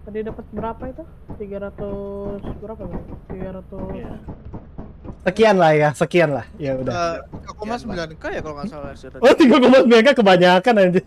Tadi dapat berapa itu? 300 berapa ya? 300. Iya. Sekian lah ya, sekian lah. Ya udah. 3,9K ya kalau nggak salah. Oh 3,9 kan kebanyakan aja.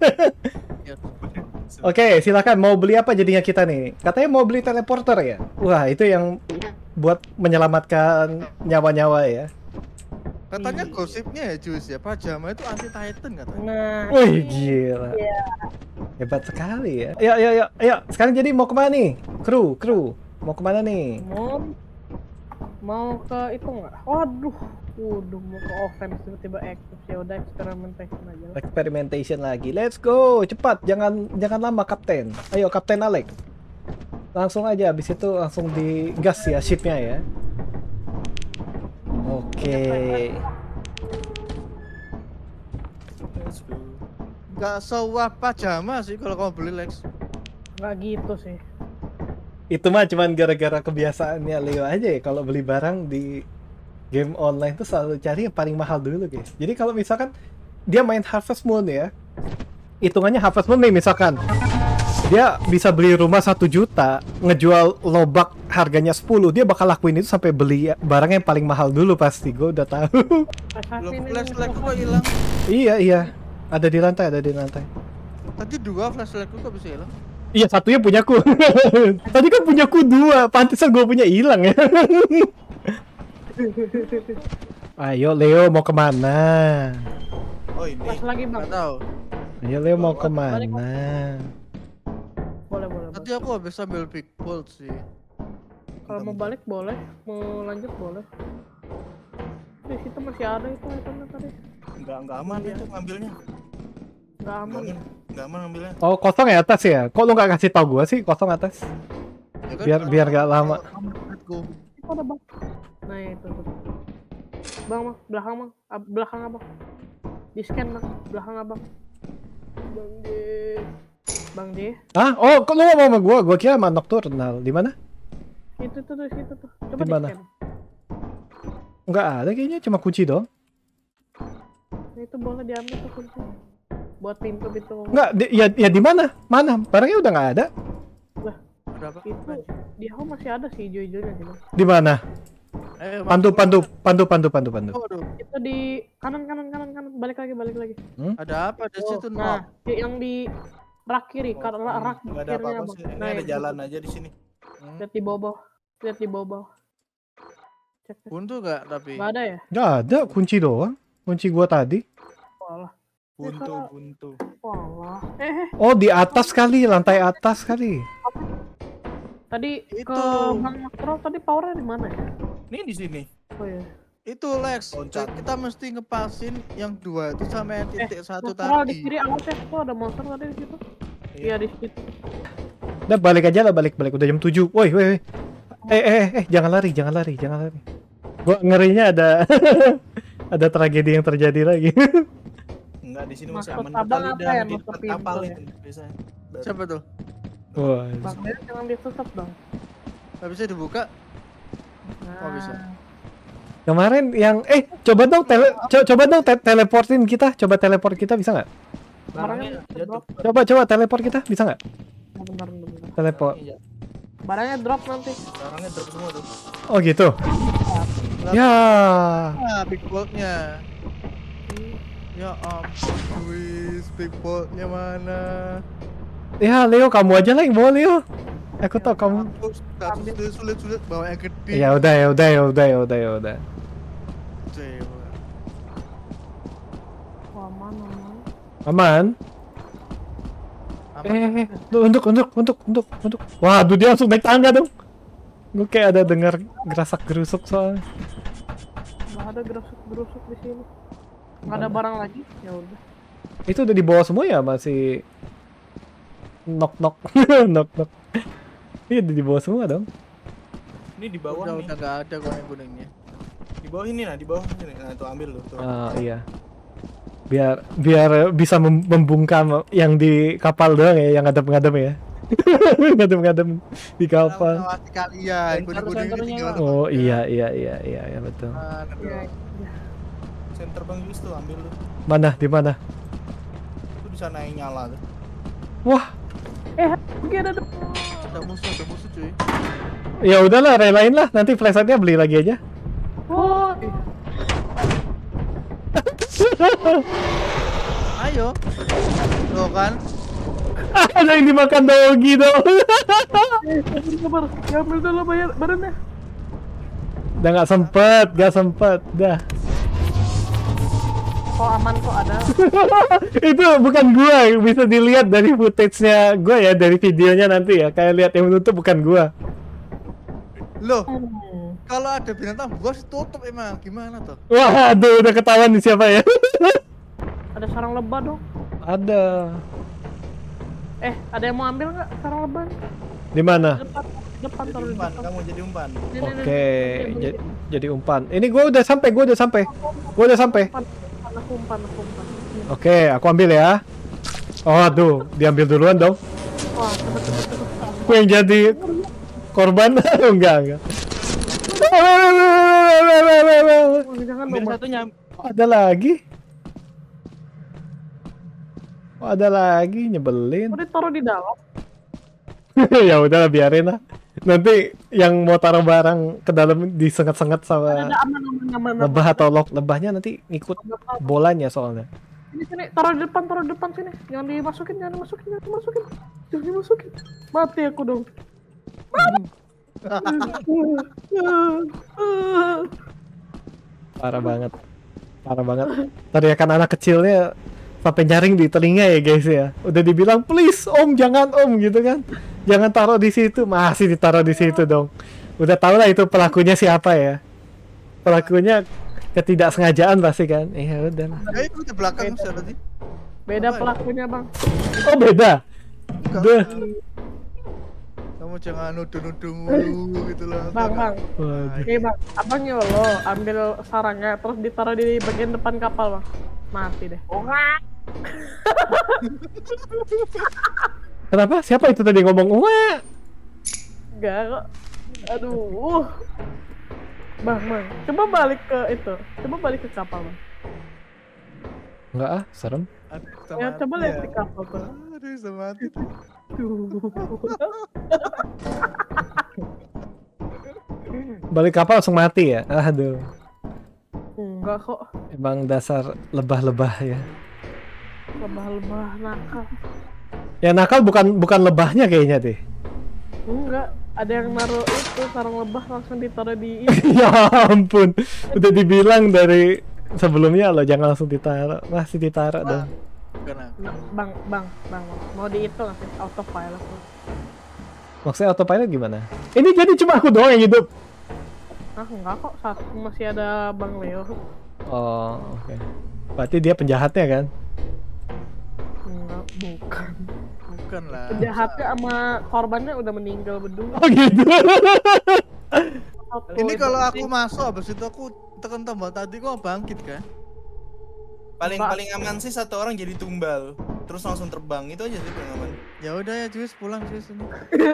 Oke, silakan mau beli apa jadinya kita nih? Katanya mau beli teleporter ya? Wah itu yang buat menyelamatkan nyawa-nyawa ya. Katanya gosipnya ya Jus ya, pajama itu anti Titan katanya. Nah, Wih gila. Hebat sekali ya. Ayo, sekarang jadi mau kemana nih? Kru, mau kemana nih? mau ke itu nggak? Waduh, mau ke offense tiba-tiba aktif. Ya udah experimentation aja. Experimentation lagi. Let's go, cepat, jangan lama Kapten. Ayo Kapten Alex. Langsung aja, abis itu langsung digas ya shipnya ya. Oke. Nggak sewah pajama sih kalau kamu beli Lex. Nggak gitu sih. Itu mah cuman gara-gara kebiasaannya Leo aja ya, kalau beli barang di game online tuh selalu cari yang paling mahal dulu guys. Jadi kalau misalkan dia main Harvest Moon ya, hitungannya Harvest Moon nih misalkan dia bisa beli rumah 1 juta, ngejual lobak harganya 10, dia bakal lakuin itu sampai beli barang yang paling mahal dulu pasti, gue udah tahu. Flashlight kok hilang? Iya, ada di lantai. Tadi 2 flashlightku kok bisa hilang? Iya, satunya punyaku. Tadi kan punyaku 2, pantesan gue punya hilang ya. Ayo Leo mau kemana? Oh ini. Pas lagi bang. Nggak tahu. Ayo Leo mau kemana? Boleh. Tadi aku habis ambil big bolt sih. Kalau mau balik boleh, mau lanjut boleh. Di situ masih ada itu itemnya tadi. Nggak aman itu ngambilnya. Nggak aman. Nggak aman ngambilnya. Oh kosong ya atas ya? Kok lu nggak kasih tau gua sih kosong atas? Ya kan, Biar nggak lama. Itu ada bang. Nah itu tuh. Bang, belakang bang, belakang abang. Di scan bang, belakang abang. Bang D. Ah, oh kok lu ngomong sama gua? Gua kira sama Nocturnal. Di mana? Itu tuh di situ tuh. Coba Di mana? di scan. Nggak ada kayaknya, cuma kunci doang. Nah, itu boleh diambil tuh kunci. Buat pintu. Nggak, ya di mana? Mana? Barangnya udah nggak ada. Lah, Berapa? itu di home masih ada sih hijau-hijaunya sih bang. Di mana? Pandu. Pandu. Itu di kanan. Balik lagi. Ada apa di situ? Nah, yang di rak kiri, karena rak Nggak ada kirinya apa-apa bang. sih. Ini Nah, ada itu. jalan aja di sini. Lihat di bawah. Cek. Buntu nggak tapi? Nggak ada ya? Nggak ada, kunci doang. Kunci gua tadi. Walah. Buntu. Walah. Oh, di atas kali, lantai atas kali. Tadi Itu. ke Bang Makro tadi powernya di mana ya? Ini di sini. Oh iya. Itu Lex, Loncat. kita mesti ngepasin yang 2 itu sama yang titik 1 Monster di tadi. kiri awas ya, tuh ada monster tadi di situ. Iya di situ. Udah balik aja lah, balik. Udah jam 7. Woi. Jangan lari. Gua ngerinya ada ada tragedi yang terjadi lagi. Enggak, di sini masih Maksud aman. abang Kali apa dan ya, di maksud dekat pintu kapal ya? itu biasanya. Siapa tuh? Wah. Bang Dev jangan ditutup dong. Nggak bisa dibuka? Nah, Oh, bisa. Kemarin yang coba dong teleportin kita. Coba teleport kita bisa nggak? Barangnya jatuh. drop. Coba teleport kita bisa nggak? Bentar. Teleport. Barangnya drop nanti. Barangnya drop semua tuh. Oh gitu. Ya. Nah, big bolt-nya. Ya ampun, Luis, big bolt-nya mana? Ya Leo, kamu aja lah yang bawa Leo. Aku tau kamu. Aku sulit bawa yang gede. Ya udah. Cewek. Wah, mana? Aman. Untuk. Waduh, dia langsung naik tangga dong. Gue kayak ada dengar gerasak gerusuk soalnya. Nggak ada gerusuk di sini. Nggak ada barang lagi. Ya udah. Itu udah dibawa semua ya, masih knock. Iya, udah dibawa semua dong. Ini di bawah Udah nih. nggak ada kok yang kuningnya. Di bawah ini nah, di bawah sini. Nah, tuh ambil lu tuh. Iya. Biar bisa membungkam yang di kapal doang ya, yang ngadep-ngadep ya. Ngadep-ngadep di kapal. Mengawasi kalian, kuning-kuning ini tinggal. Oh iya betul. Iya. Center Bang Yus tuh ambil lu. Mana? Di mana? Itu bisa naik nyala tuh. Wah, Oke ada. Ada musuh cuy. Ya udahlah, relain lah. Nanti flashlightnya beli lagi aja. Wah, Ayo. Tuh kan. Ada yang dimakan dogi dong. sabar. Ya ambil dulu bayar barangnya. Udah nggak sempet. Dah. Kok aman kok ada. Itu bukan gua, bisa dilihat dari footage-nya gua ya, dari videonya nanti ya. Kayak lihat yang menutup bukan gua. Loh, kalau ada binatang buas tutup emang gimana tuh? Wah, aduh, udah ketahuan nih siapa ya. Ada sarang lebah dong. Ada. Ada yang mau ambil nggak sarang lebah? Di mana? Depan Jadi taruh di umpan, depan. kamu jadi umpan. Oke, jadi umpan. Ini gua udah sampai. Aku umpan. Oke, aku ambil ya. Oh, aduh, diambil duluan dong. Wah, cepet. Aku yang jadi korban. Enggak. Jangan Ambil dong. satunya. Ada lagi, nyebelin. Udah taruh di dalam. Ya udahlah, biarin lah. Nanti yang mau taruh barang ke dalam disengat-sengat sama Ada aman. lebah atau lebahnya nanti ngikut bolanya soalnya. Sini, taruh di depan sini. Jangan dimasukin. Jangan dimasukin. Mati aku dong. Parah banget. Teriakan anak kecilnya sampai nyaring di telinga ya guys ya. Udah dibilang please om, jangan om gitu kan. Jangan taruh di situ, masih ditaruh di situ dong. Udah tau lah itu pelakunya siapa ya. Pelakunya ketidaksengajaan pasti kan. Iya udah. Ya itu di belakang siapa sih? Beda pelakunya, Bang. Oh beda. Duh. Kamu jangan nuduh-nuduh mulu gitu loh. Bang. Waduh. Oke, Bang. Abang nyolo ambil sarangnya terus ditaruh di bagian depan kapal, Bang. Mati deh. Kenapa? Siapa itu tadi ngomong? Wah. Enggak kok. Aduh. Bang. Coba balik ke itu. Coba balik ke kapal, Bang. Enggak ah, serem. Ya, coba lihat di kapal tuh. Aduh, bisa mati tuh. Balik kapal langsung mati ya? Aduh. Enggak kok. Emang dasar lebah-lebah ya. Lebah-lebah nakal. Ya nakal bukan lebahnya kayaknya deh. Enggak. Ada yang naruh itu sarang lebah langsung ditaruh di Ya ampun. Udah dibilang dari sebelumnya loh jangan langsung ditaruh. Masih ditaruh dong. Bukan aku. Bang. Mau di itu nggak sih? Autopilot. Maksudnya autopilot gimana? Ini jadi cuma aku doang yang hidup. Ah, enggak kok. Satu masih ada Bang Leo. Oh, oke. Berarti dia penjahatnya kan? Enggak, bukan. Bukan lah. Penjahatnya sama korbannya udah meninggal berdua. Oh gitu. Ini kalau aku masuk habis itu aku tekan tombol tadi kok bangkit kan? Paling aman sih satu orang jadi tumbal, terus langsung terbang, itu aja sih paling aman. Ya udah ya Juis, pulang Juis ini.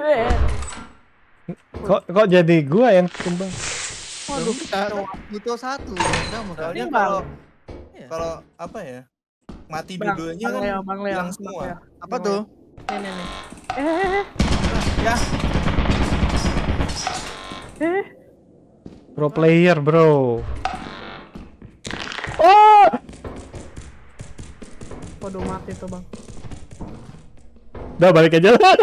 Kok jadi gua yang tumbang? Waduh, Butuh satu. Kamu kan? Soalnya Bang. kalau apa ya, mati Bang, dua-duanya kan Bang Leo. hilang semua. Apa tuh? Nih. Ya, Pro player, bro. Oh! Waduh, mati tuh, Bang. Udah balik aja lah.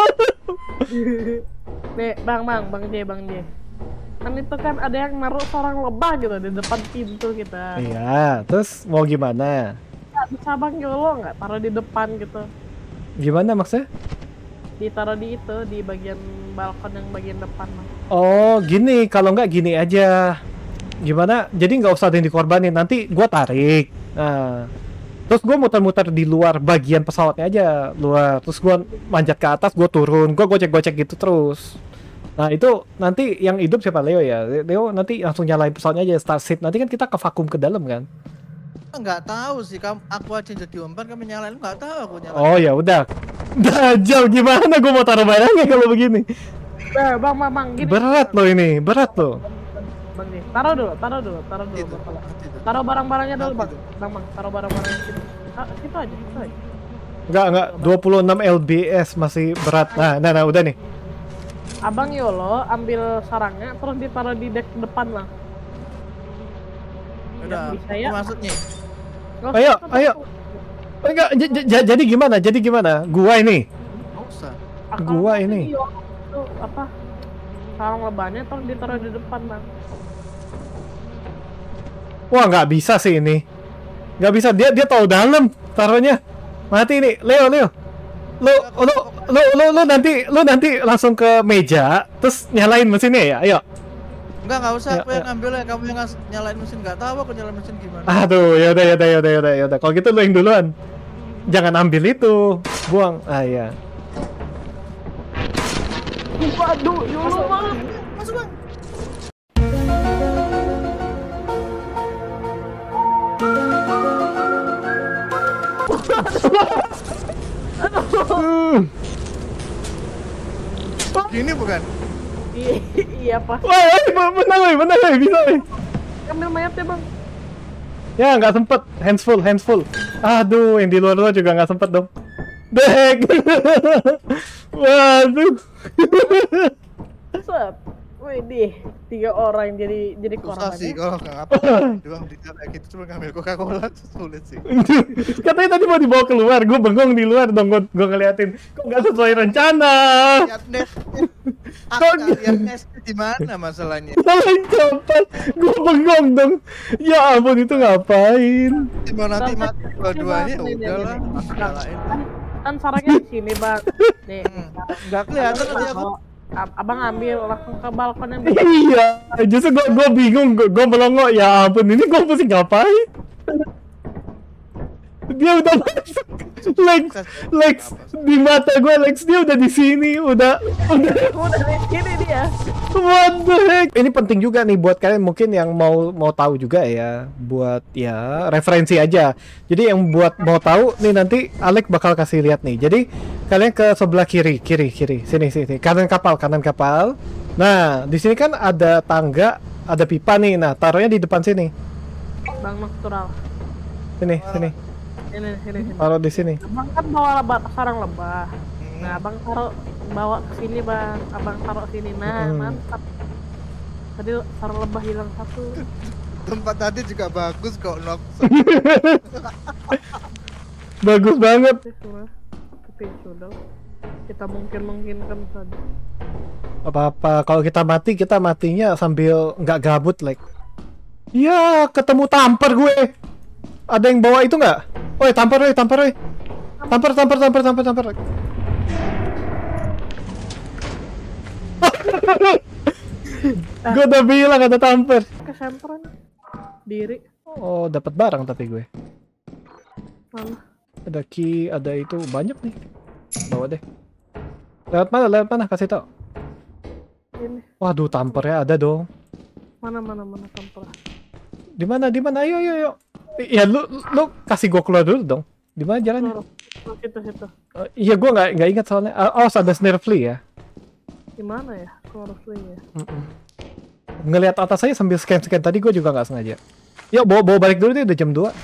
Nih, Bang J. Kan itu kan ada yang naruh sarang lebah gitu di depan pintu kita. Iya, terus mau gimana? Nggak bisa Bang Yolo nggak taruh di depan gitu. Gimana maksudnya? Ditaruh di itu, di bagian balkon yang bagian depan, Bang. Oh, gini. Kalau nggak gini aja. Gimana? Jadi nggak usah ada yang dikorbanin. Nanti gua tarik. Nah, terus gua muter-muter di luar bagian pesawatnya aja, luar. Terus gua manjat ke atas, gua turun, gua gocek-gocek gitu terus. Nah itu nanti yang hidup siapa? Leo ya? Leo nanti langsung nyalain pesawatnya aja, start ship. Nanti kan kita ke vakum ke dalam kan? Enggak tahu sih, aku aja jadi umpan kami nyalain, enggak tahu aku nyalain. Oh ya udah. Dajjal gimana gua mau taruh barangnya kalau begini? Bang, gini. Berat loh ini, berat loh. Bang J. Taruh dulu. Itu, Bang. itu. Taruh barang-barangnya dulu, Bang. Itu. Bang, taruh barang-barangnya situ. Situ aja. Enggak, 26 lbs masih berat. Nah, udah nih. Abang Yolo ambil sarangnya terus ditaruh di deck depan lah. Udah, bisa ya. maksudnya. Nggak Ayo, usah, ayo. Oh, enggak, jadi gimana? Jadi gimana? Gua ini. Nggak usah. Akal Gua banget ini. Yolo itu apa? Sarang lebahnya terus ditaruh di depan bang. Wah, nggak bisa sih ini. Nggak bisa, dia tahu dalam taruhnya. Mati nih, Leo. Lu nanti langsung ke meja, terus nyalain mesinnya ya. Ayo. Enggak usah, Ya, aku yang ya. ngambil ya, kamu yang nyalain mesin. Nggak tahu aku nyalain mesin gimana. Aduh, yaudah. Kalau gitu lu yang duluan. Jangan ambil itu, buang. Ah ya. Waduh, Yolo bang. Masuk bang. Gini bukan? Iya pas. Wah, benar, bisa. Ambil mayatnya bang. Ya, nggak sempet. Hands full. Aduh, yang di luar juga nggak sempet dong. Dek. Waduh. Set. Wih, 3 orang jadi Susah korban. sih ya. kalau nggak ngapa. Doang bisa kayak gitu cuma ngambil Coca-Cola sulit sih. Katanya tadi mau dibawa keluar, gue bengong di luar dong, gue ngeliatin. Kok nggak sesuai rencana? Lihat net. Lihat net di mana masalahnya? Salahin cepat, gue bengong dong. Ya ampun, itu ngapain? Mau nanti Bang, mati dua-duanya nih, udahlah. nih. Nyalain. Kan sarangnya di sini bang. Nih. Nggak kelihatan tadi aku. Abang ambil langsung ke balkon yang Iya, justru gue bingung, gue melongo. Ya ampun, ini gue mesti ngapain? Dia udah masuk. Lex, di mata gue Lex, dia udah di sini, udah di sini dia. What the heck? Ini penting juga nih buat kalian mungkin yang mau tahu juga ya, buat ya referensi aja. Jadi yang buat mau tahu nih, nanti Alex bakal kasih lihat nih. Jadi kalian ke sebelah kiri, sini, kanan kapal. Nah, di sini kan ada tangga, ada pipa nih. Nah, taruhnya di depan sini. Bang natural. Sini. Sini. Taruh di sini. Abang kan bawa sarang lebah. Nah, abang bawa ke sini bang. Abang taruh sini. Nah, mantap. Tadi sarang lebah hilang 1. Tempat tadi juga bagus kok, Nok. Bagus banget. Tapi sudah. Kita mungkin-mungkinkan saja. Apa-apa, kalau kita matinya sambil nggak gabut, like. Ya, ketemu tampar gue. Ada yang bawa itu nggak? Woi, tampar. Tampar. Gue udah bilang ada tampar. Kesempatan diri. Oh, dapat barang tapi gue. Mana? Ada key, ada itu banyak nih. Bawa deh. Lewat mana? Kasih tau. Ini. Waduh, tamparnya ada dong. Mana tampar. Di mana? Ayo. Ya lu kasih gua keluar dulu dong. Di mana jalannya? Situ. Iya, gua nggak ingat soalnya. Oh, ada snare flea ya. Di mana ya? Harusnya ya. Ngelihat atas saya sambil scan tadi, gua juga nggak sengaja. Yuk, bawa balik dulu deh, udah jam 2.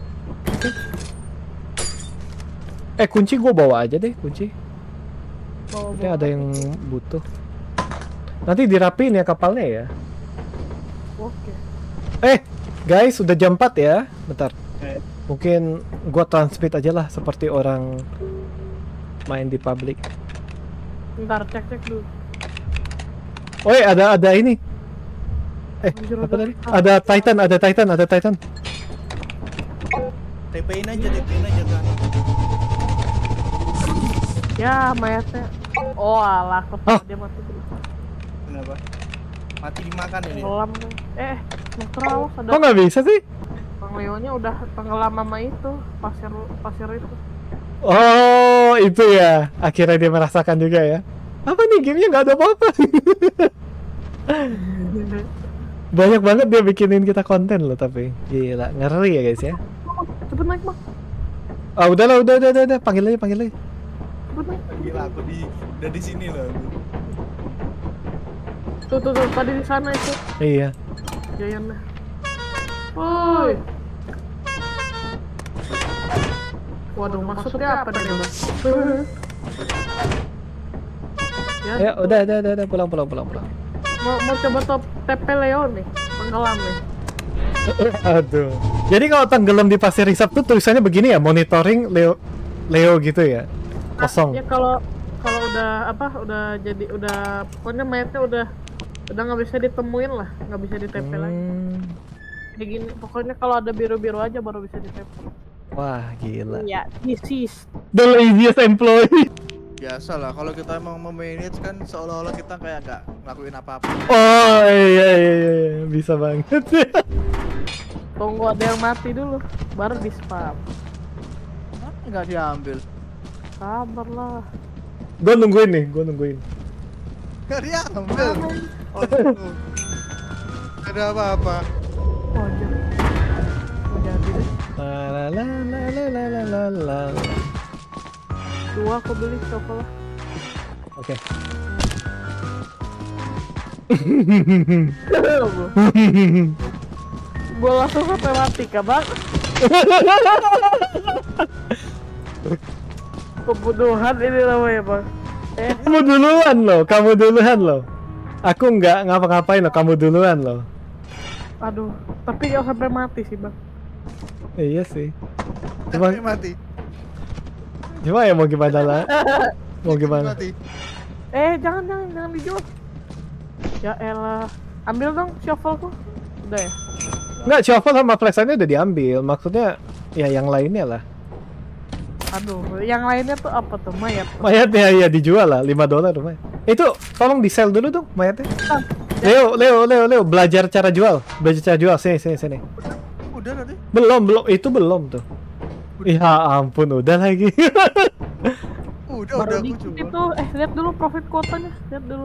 Kunci gua bawa aja deh, kunci. Ini ada yang butuh. Nanti dirapiin ya kapalnya ya. Oke. Guys, udah jam 4 ya. Bentar. Mungkin gua transmit aja lah seperti orang main di public. Bentar, cek dulu. Ada ini. Anjir, Apa tadi? Ada Titan. TP-in aja kan. Ya, mayatnya. Oh, alah, dia mati. Kenapa? Mati dimakan ya dia? Tenggelam. Natural, ada. Kok nggak bisa sih? Bang Leonya udah tenggelam sama itu, pasir itu. Oh, itu ya. Akhirnya dia merasakan juga ya. Apa nih, gamenya nggak ada apa-apa. Banyak banget dia bikinin kita konten loh, tapi gila, ngeri ya guys ya. Cepet naik bang. Udah, panggil aja. Cepet naik. Gila, aku udah di sini loh. Tuh, tadi di sana itu. Iya. Jayannya. Woi. Waduh, maksudnya apa nih bang? Ya udah pulang. Mau coba top TP Leo nih, tenggelam nih. Aduh. Jadi kalau tenggelam di pasir hisap tuh tulisannya begini ya, monitoring Leo gitu ya. Kosong. Ya kalau udah pokoknya mayatnya udah nggak bisa ditemuin lah, nggak bisa di TP lagi. Kayak gini, pokoknya kalau ada biru-biru aja baru bisa di TP. Wah, gila. Iya, this is The laziest employee. Biasa lah, kalau kita emang memanage kan seolah-olah kita kayak nggak ngelakuin apa-apa. Oh iya, bisa banget. tunggu ada yang mati dulu, baru di spam. Nggak diambil. Sabar lah. Gue nungguin. Nggak diambil. Oh, nggak ada apa-apa. Oh jangan. Jadi deh. La. Dua aku beli coklat. Oke. Gue langsung sampai mati kah bang? Pembunuhan ini namanya bang. Kamu duluan loh. Aku nggak ngapa-ngapain loh, kamu duluan loh. Aduh, tapi gak sampai mati sih bang. Iya sih. Tapi mati. Cuma ya mau gimana lah? Mau gimana? Mati. Jangan dijual. Ya elah, ambil dong shovelku. Udah ya. Nggak, shovel sama flashlight-nya udah diambil. Maksudnya ya yang lainnya lah. Aduh, yang lainnya tuh apa tuh mayat? Mayatnya ya dijual lah, $5 lumayan. Itu tolong di sell dulu dong mayatnya. Leo, belajar cara jual. Sini. Udah tadi. Belum, itu belum tuh. Ya ampun, udah lagi. Udah Baru aku dikit coba. itu, lihat dulu profit quotanya. Lihat dulu.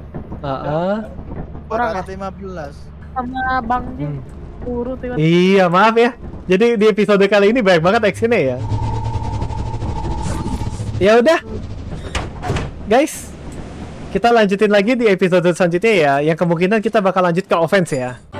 Orang 15. Sama Bang Jin. Urut tiba. Iya, maaf ya. Jadi di episode kali ini banyak banget actionnya ya. Ya udah. Guys, kita lanjutin lagi di episode selanjutnya ya. Yang kemungkinan kita bakal lanjut ke offense ya.